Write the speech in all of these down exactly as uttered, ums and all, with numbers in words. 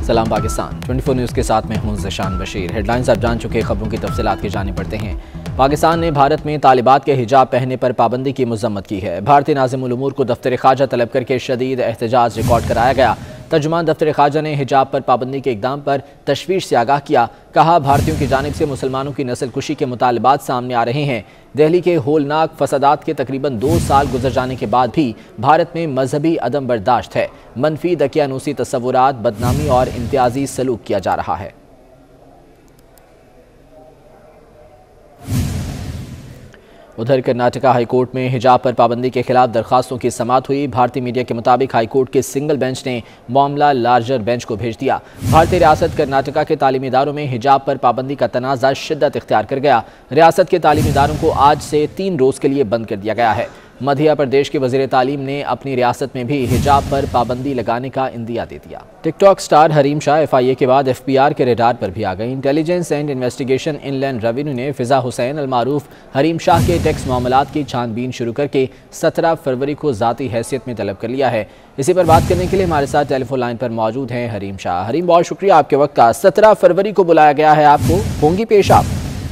सलाम पाकिस्तान, चौबीस न्यूज़ के साथ मैं हूं ज़शान बशीर। हेडलाइंस आप जान चुके, खबरों की तफसीलात के जाने पड़ते हैं। पाकिस्तान ने भारत में तालिबात के हिजाब पहनने पर पाबंदी की मजम्मत की है। भारतीय नाज़िमुल उमूर को दफ्तर ख़ारजा तलब करके शदीद एहतजाज रिकॉर्ड कराया गया। तर्जुमान दफ्तर ख़ारजा ने हिजाब पर पाबंदी के इक़दाम पर तशवीश से आगाह किया। कहा, भारतीयों की जानिब से मुसलमानों की नस्ल कुशी के मुतालबात सामने आ रहे हैं। दिल्ली के होलनाक फसादात के तकरीबन दो साल गुजर जाने के बाद भी भारत में मजहबी अदम बर्दाश्त है। मनफी दकियानूसी तस्वुरात, बदनामी और इम्तियाजी सलूक किया जा रहा है। उधर कर्नाटका हाईकोर्ट में हिजाब पर पाबंदी के खिलाफ दरखास्तों की समाअत हुई। भारतीय मीडिया के मुताबिक हाईकोर्ट के सिंगल बेंच ने मामला लार्जर बेंच को भेज दिया। भारतीय रियासत कर्नाटका के तालीमी इदारों में हिजाब पर पाबंदी का तनाज़ा शिद्दत इख्तियार कर गया। रियासत के तालीमी इदारों को आज से तीन रोज़ के लिए बंद कर दिया गया है। मध्य प्रदेश के वज़ीर तालीम ने अपनी रियासत में भी हिजाब पर पाबंदी लगाने का इंदिया दे दिया। TikTok star Hareem Shah F I A के बाद एफ पी आर के रेडार पर भी आ गई। Intelligence and investigation inland revenue ने फिजा हुसैन अलमारूफ हरीम शाह के टैक्स मामलात की छानबीन शुरू करके सत्रह फरवरी को ज़ाती हैसियत में तलब कर लिया है। इसी पर बात करने के लिए हमारे साथ टेलीफोन लाइन पर मौजूद हैं हरीम शाह। हरीम, बहुत शुक्रिया आपके वक्त का। सत्रह फरवरी को बुलाया गया है आपको, होंगी पेश आप?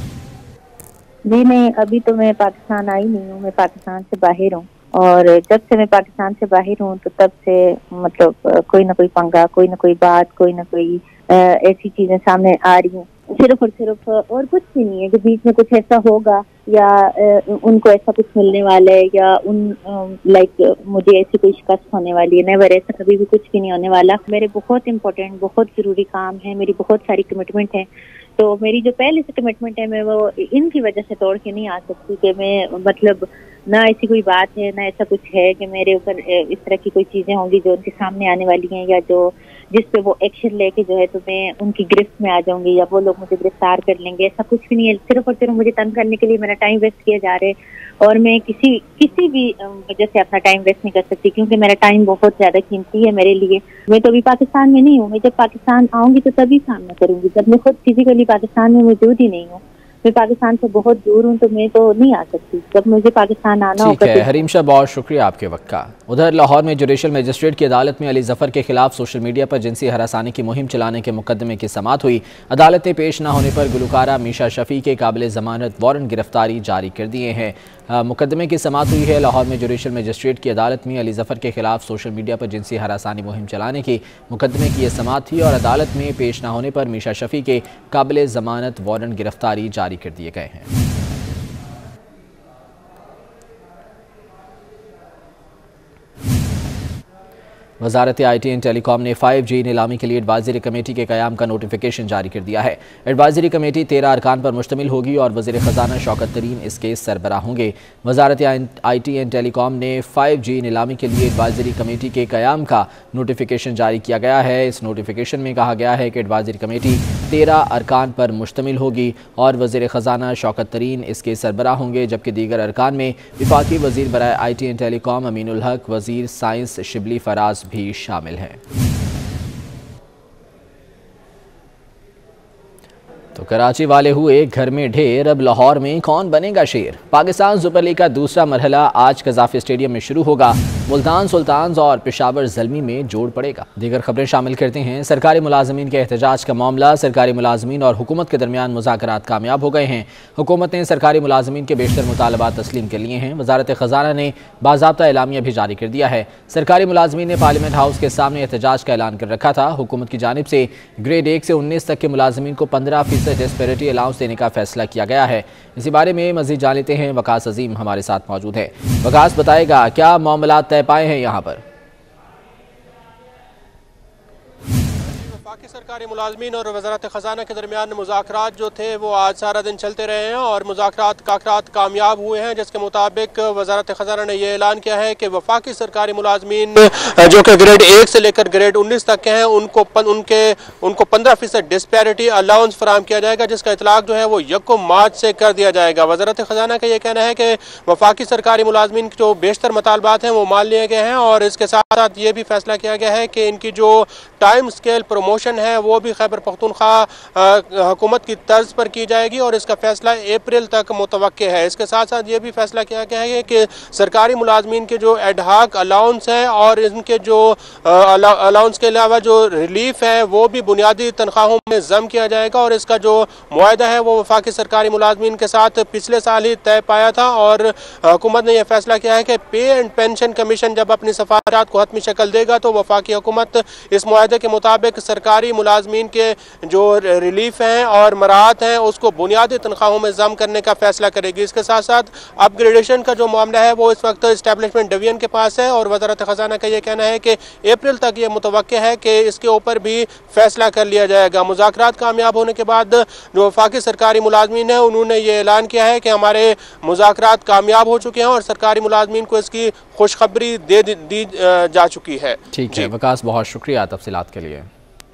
जी नहीं, अभी तो मैं पाकिस्तान आई नहीं हूँ, मैं पाकिस्तान से बाहर हूँ। और जब से मैं पाकिस्तान से बाहर हूँ तो तब से मतलब कोई ना कोई पंगा, कोई ना कोई बात, कोई ना कोई ऐसी चीजें सामने आ रही हैं। सिर्फ और सिर्फ और कुछ भी नहीं है कि बीच में कुछ ऐसा होगा या उनको ऐसा कुछ मिलने वाला है या उन लाइक मुझे ऐसी कोई शिकस्त होने वाली है। नेवर, ऐसा कभी भी कुछ भी नहीं होने वाला। मेरे बहुत इंपॉर्टेंट, बहुत जरूरी काम है, मेरी बहुत सारी कमिटमेंट है। तो मेरी जो पहले से कमिटमेंट है मैं वो इनकी वजह से तोड़ के नहीं आ सकती कि मैं मतलब ना ऐसी कोई बात है ना ऐसा कुछ है कि मेरे ऊपर इस तरह की कोई चीजें होंगी जो उनके सामने आने वाली हैं या जो जिस पे वो एक्शन लेके जो है तो मैं उनकी गिरफ्त में आ जाऊंगी या वो लोग मुझे गिरफ्तार कर लेंगे। ऐसा कुछ भी नहीं है। सिर्फ और सिर्फ मुझे तंग करने के लिए मेरा टाइम वेस्ट किया जा रहा है और मैं किसी किसी भी वजह से अपना टाइम वेस्ट नहीं कर सकती क्योंकि मेरा टाइम बहुत ज्यादा कीमती है मेरे लिए। मैं तो अभी पाकिस्तान में नहीं हूँ। मैं जब पाकिस्तान आऊंगी तो तभी सामना करूंगी। जब मैं खुद फिजिकली पाकिस्तान में मौजूद ही नहीं हूँ, मैं पाकिस्तान से बहुत दूर हूँ, तो मैं तो नहीं आ सकती। जब मुझे पाकिस्तान आना होगा। ठीक है हरीम शाह, बहुत शुक्रिया आपके वक्त का। उधर लाहौर में जुडिशल मजिस्ट्रेट की अदालत में अली जफर के खिलाफ सोशल मीडिया पर जिनसी हरासानी की मुहिम चलाने के मुकदमे की समाअत हुई। अदालत ने पेश न होने पर गुलकारा मीशा शफी के काबिल जमानत वारंट गिरफ्तारी जारी कर दिए हैं। मुकदमे की समाअत हुई है। लाहौर में जुडिशल मजिस्ट्रेट की अदालत में अली जफर के खिलाफ सोशल मीडिया पर जिनसी हरासानी मुहिम चलाने की मुकदमे की यह समाअत थी और अदालत में पेश न होने पर मीशा शफी के काबिल जमानत वारंट गिरफ्तारी जारी कर दिए गए हैं। वजारत आई टी एंड टेलीकॉम ने फाइव जी नीलामी के लिए एडवाइजरी कमेटी के क़याम का नोटिफिकेशन जारी कर दिया है। एडवाइजरी कमेटी तेरह अरकान पर मुश्तमिल होगी और वज़ीर ख़जाना शौकत तरीन इसके सरबराह होंगे। वजारत आई टी एंड टेलीकॉम ने फाइव जी नीलामी के लिए एडवाइजरी कमेटी के क़याम का नोटिफिकेशन जारी किया गया है। इस नोटिफिकेशन में कहा गया है कि एडवाइजरी कमेटी तेरह अरकान पर मुश्तमिल होगी और वज़ीर ख़जाना शौकत तरीन इसके सरबराह होंगे, जबकि दीगर अरकान में वफाकी वज़ीर बराए I T and telecom Aminul Haq, वज़ीर साइंस शिबली फराज भी शामिल हैं। तो कराची वाले हुए घर में ढेर, अब लाहौर में कौन बनेगा शेर? पाकिस्तान सुपर लीग का दूसरा मरहला आज कज़ाफ़ी स्टेडियम में शुरू होगा। मुल्तान सुल्तान्स और पेशावर ज़ल्मी में जोड़ पड़ेगा। दीगर खबरें शामिल करते हैं। सरकारी मुलाजमीन के एहतजाज का मामला। सरकारी मुलाजमीन और हुकूमत के दरमियान मुज़ाकरात कामयाब हो गए हैं। हुकूमत ने सरकारी मुलाजमीन के बेशतर मुतालबात तस्लीम कर लिए हैं। वजारत ख़जाना ने बाज़ाब्ता एलामिया भी जारी कर दिया है। सरकारी मुलाजमीन ने पार्लियामेंट हाउस के सामने एहतजाज का ऐलान कर रखा था। हुकूमत की जानिब से ग्रेड एक से उन्नीस तक के मुलाजमीन को पंद्रह फीसद डिस्पैरिटी अलाउंस देने का फैसला किया गया है। इसी बारे में मज़ीद जान लेते हैं। वकास अजीम हमारे साथ मौजूद है। वकास, बताएगा क्या मामला तय पाए हैं यहाँ पर? वफाकी सरकारी मुलाजमीन और वज़ारत ख़जाना के दरमियान मुज़ाकरात जो थे वो आज सारा दिन चलते रहे हैं और मुज़ाकरात काकरात कामयाब हुए हैं, जिसके मुताबिक वज़ारत ख़जाना ने यह ऐलान किया है कि वफाकी सरकारी मुलाजमीन जो कि ग्रेड एक से लेकर ग्रेड उन्नीस तक के हैं उनको पन, उनके उनको पंद्रह फीसद डिस्पैरिटी अलाउंस फराहम किया जाएगा, जिसका इतलाक़ जो है वो यकम मार्च से कर दिया जाएगा। वज़ारत ख़जाना का यह कहना है कि वफाकी सरकारी मुलाजमीन के जो बेशतर मुतालबात हैं वो मान लिए गए हैं और इसके साथ साथ ये भी फैसला किया गया है कि इनकी जो टाइम स्केल प्रमोशन प्रमोशन है वो भी खैबर पख्तूनख्वा हुकूमत की तर्ज पर की जाएगी और इसका फैसला अप्रैल तक मुतवक्के है। इसके साथ साथ ये भी फैसला किया गया है कि सरकारी मुलाजमीन के जो एडहाक अलाउंस है और इनके जो अलाउंस के अलावा जो रिलीफ है वो भी बुनियादी तनख्वाहों में जम किया जाएगा और इसका जो मुआहदा है वो वफाकी सरकारी मुलाजमीन के साथ पिछले साल ही तय पाया था और हुकूमत ने यह फैसला किया है कि पे एंड पेंशन कमीशन जब अपनी सफारत को हतमी शक्ल देगा तो वफाकी हुकूमत इस मुआहदे के मुताबिक सरकारी मुलाजमीन के जो रिलीफ हैं और मराहत हैं उसको बुनियादी तनख्वाहों में जम करने का फैसला करेगी। इसके साथ साथ अपग्रेडेशन का जो मामला है वो इस वक्त इस्टेब्लिशमेंट डिवीजन के पास है और वजारत खजाना का ये कहना है कि अप्रैल तक ये मुतवक्के है कि इसके ऊपर भी फैसला कर लिया जाएगा। मुज़ाकरात कामयाब होने के बाद जो वफाकी सरकारी मुलाजमीन है उन्होंने ये ऐलान किया है कि हमारे मुज़ाकरात कामयाब हो चुके हैं और सरकारी मुलाजमीन को इसकी खुशखबरी दे दी जा चुकी है। ठीक है वकास, बहुत शुक्रिया तफसीलात के लिए।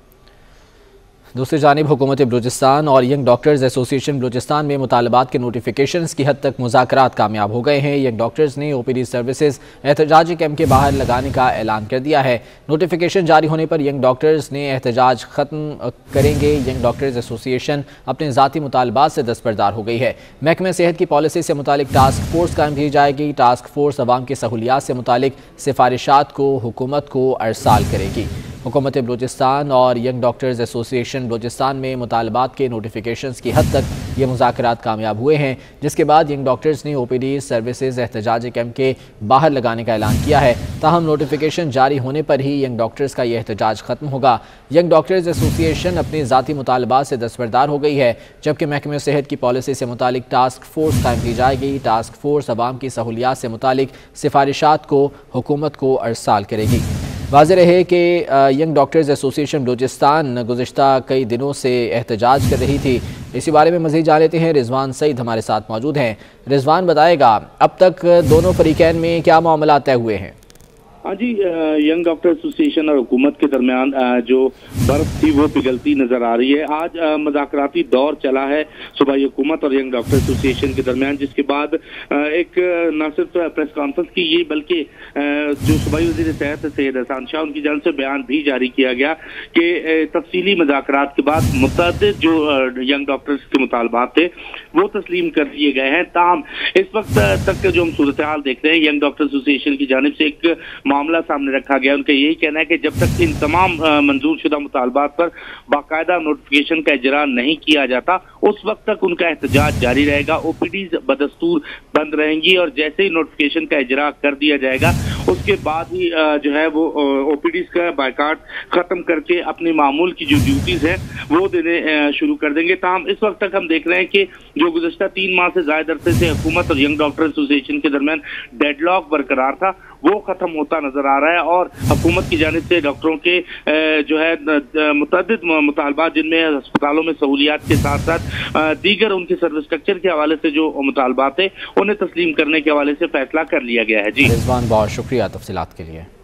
दूसरी जानिब हुकूमत बलूचिस्तान और यंग डॉक्टर्स एसोसिएशन बलूचिस्तान में मुतालबात के नोटिफिकेशंस की हद तक मुज़ाकरात कामयाब हो गए हैं। यंग डॉक्टर्स ने ओ पी डी सर्विसेज एहतजाजी कैंप के बाहर लगाने का ऐलान कर दिया है। नोटिफिकेशन जारी होने पर यंग डॉक्टर्स ने एहतजाज ख़त्म करेंगे। यंग डॉक्टर्स एसोसिएशन अपने ज़ाती मुतालबात से दस्तबरदार हो गई है। महकमे सेहत की पॉलिसी से मुतालिक टास्क फोर्स कायम की जाएगी। टास्क फोर्स अवाम की सहूलियात से मुतालिक सिफारिशात को हुकूमत को अरसाल करेगी। हुकूमत बलूचिस्तान और यंग डॉक्टर्स एसोसिएशन बलूचिस्तान में मुतालबात के नोटिफिकेशंस की हद तक ये मुज़ाकरात कामयाब हुए हैं, जिसके बाद यंग डॉक्टर्स ने ओ पी डी सर्विसेज एहतजाजी कैंप के बाहर लगाने का ऐलान किया है। ताहम नोटिफिकेशन जारी होने पर ही यंग डॉक्टर्स का यह एहतजाज खत्म होगा। यंग डॉक्टर्स एसोसिएशन अपने ज़ाती मुतालबात से दस्तबरदार हो गई है, जबकि महकमे सेहत की पॉलिसी से मुतालिक टास्क फोर्स कायम की जाएगी। टास्क फोर्स अवाम की सहूलियात से मुतालिक सिफारिशात को हुकूमत को अरसाल करेगी। वाज़ेह रहे कि यंग डॉक्टर्स एसोसिएशन बलूचिस्तान गुज़िश्ता कई दिनों से एहतजाज कर रही थी। इसी बारे में मज़ीद जान लेते हैं। रिजवान सईद हमारे साथ मौजूद हैं। रिजवान बताएगा अब तक दोनों फरीकैन में क्या मामला तय हुए हैं? हाँ जी, यंग डॉक्टर एसोसिएशन और हुकूमत के दरमियान जो बर्फ थी वो पिघलती नजर आ रही है। आज मुज़ाकराती दौर चला है सूबाई हुकूमत और यंग डॉक्टर एसोसिएशन के दरमियान, जिसके बाद एक न सिर्फ प्रेस कॉन्फ्रेंस की ये बल्कि जो सूबाई वज़ीर सेहत सैयद हसन शाह उनकी जानिब से बयान भी जारी किया गया कि तफसीली मुज़ाकरात के बाद मुतअद्दिद जो यंग डॉक्टर्स के मुतालबात थे वो तस्लीम कर दिए गए हैं। ताहम इस वक्त तक जो हम सूरत हाल देख रहे हैं, यंग डॉक्टर एसोसिएशन की जानिब से एक मामला सामने रखा गया। उनका यही कहना है कि जब तक इन तमाम मंजूर शुदा मुतालबात पर बाकायदा नोटिफिकेशन का इजरा नहीं किया जाता उस वक्त तक उनका एहतजाज जारी रहेगा। ओपीडीज बदस्तूर बंद रहेंगी और जैसे ही नोटिफिकेशन का इजरा कर दिया जाएगा उसके बाद ही जो है वो ओपीडीज का बायकाट खत्म करके अपनी मामूल की जो ड्यूटीज है वो देने शुरू कर देंगे। ताहम इस वक्त तक हम देख रहे हैं कि जो गुज़श्ता तीन माह से ज्यादा अरसे से हुकूमत और यंग डॉक्टर एसोसिएशन के दरमियान डेडलॉक बरकरार था वो खत्म होता नजर आ रहा है और हुकूमत की जानिब से डॉक्टरों के जो है मुतअद्दिद मुतालबात, जिनमें अस्पतालों में सहूलियात के साथ साथ दीगर उनके सर्विस स्ट्रक्चर के हवाले से जो मुतालबात है उन्हें तस्लीम करने के हवाले से फैसला कर लिया गया है। जी रिजवान, बहुत शुक्रिया तफसीलात के लिए।